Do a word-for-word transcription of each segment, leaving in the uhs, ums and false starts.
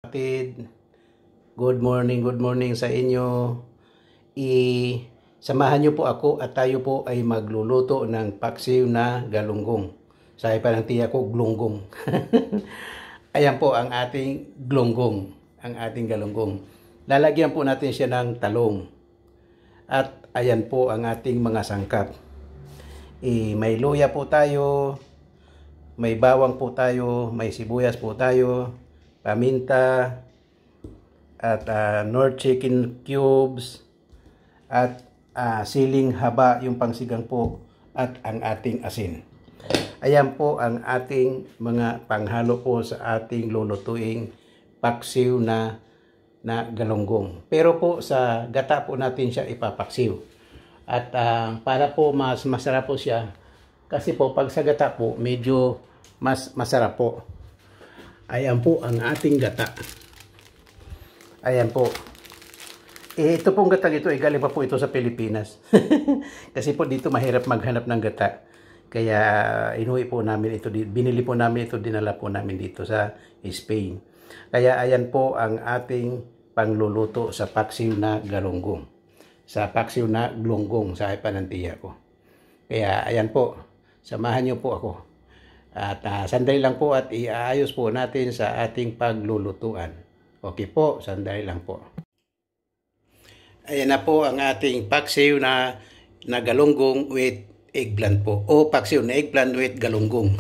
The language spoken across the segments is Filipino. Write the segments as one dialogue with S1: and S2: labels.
S1: Kapatid, good morning, good morning sa inyo. I-samahan niyo po ako at tayo po ay magluluto ng paksiw na galunggong. Sabi pa ng tiya ko, glunggong. Ayan po ang ating glunggong, ang ating galunggong. Lalagyan po natin siya ng talong. At ayan po ang ating mga sangkap. I, may luya po tayo, may bawang po tayo, may sibuyas po tayo, paminta, at uh, Nor chicken cubes, at uh, siling haba yung pangsigang po, at ang ating asin. Ayan po ang ating mga panghalo po sa ating lulutuing paksiw na, na galunggong. Pero po sa gata po natin siya ipapaksiw. At uh, para po mas masarap po siya, kasi po pag sa gata po medyo mas masarap po. Ayan po ang ating gata. Ayan po. Eh, ito pong gata ito, eh, galing pa po ito sa Pilipinas. Kasi po dito mahirap maghanap ng gata. Kaya inuwi po namin ito, binili po namin ito, dinala po namin dito sa Spain. Kaya ayan po ang ating pangluluto sa paksiw na galunggong. Sa paksiw na glunggong, sa panantiya ko. Kaya ayan po, samahan niyo po ako. At uh, sandali lang po at iaayos po natin sa ating paglulutuan. Okay po, sandali lang po. Ayan na po ang ating paksiw na, na galunggong with eggplant po. O paksiw na eggplant with galunggong.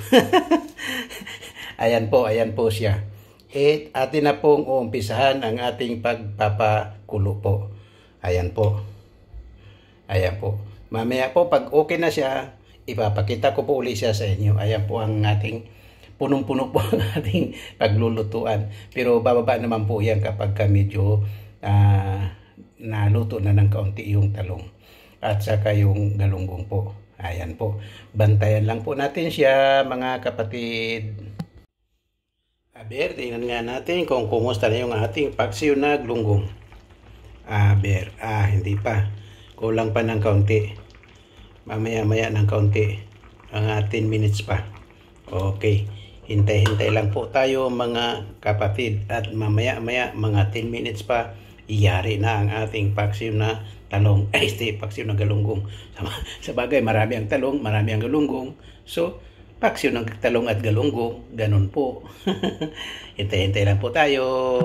S1: Ayan po, ayan po siya. At atin na pong uumpisahan ang ating pagpapakulo po. Ayan po. Ayan po. Mamaya po pag okay na siya, ipapakita ko po ulit siya sa inyo. Ayan po ang ating punong-puno po ang ating paglulutuan. Pero bababa naman po yan kapag medyo uh, naluto na ng kaunti yung talong. At saka yung galunggong po. Ayan po. Bantayan lang po natin siya mga kapatid. Aber, tingnan nga natin kung kumusta na yung ating paksiw na galunggong. Aber, ah hindi pa. Kulang pa ng kaunti. Mamaya-maya ng kaunti, mga ten minutes pa. Okay, hintay-hintay lang po tayo mga kapatid. At mamaya-maya mga ten minutes pa, iyari na ang ating paksiw na talong. Ay, este, paksiw na galunggong. Sa bagay, marami ang talong, marami ang galunggong. So, paksiw ng talong at galunggong, ganun po. Hintay-hintay lang po tayo.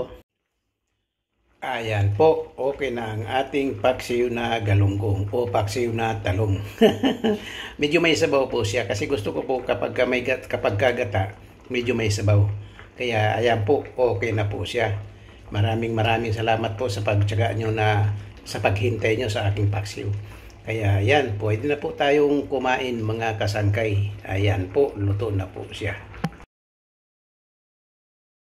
S1: Ayan po, okay na ang ating paksiw na galunggong o paksiw na talong. Medyo may sabaw po siya kasi gusto ko po kapag may kapag kagata, medyo may sabaw. Kaya ayan po, okay na po siya. Maraming maraming salamat po sa pagtiyaga nyo na sa paghintay nyo sa aking paksiw. Kaya ayan, pwede na po tayong kumain mga kasangkay. Ayan po, luto na po siya.